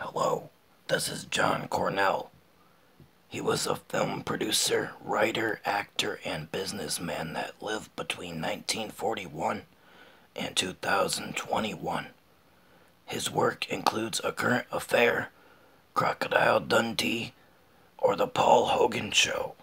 Hello, this is John Cornell. He was a film producer, writer, actor, and businessman that lived between 1941 and 2021. His work includes A Current Affair, Crocodile Dundee, or The Paul Hogan Show.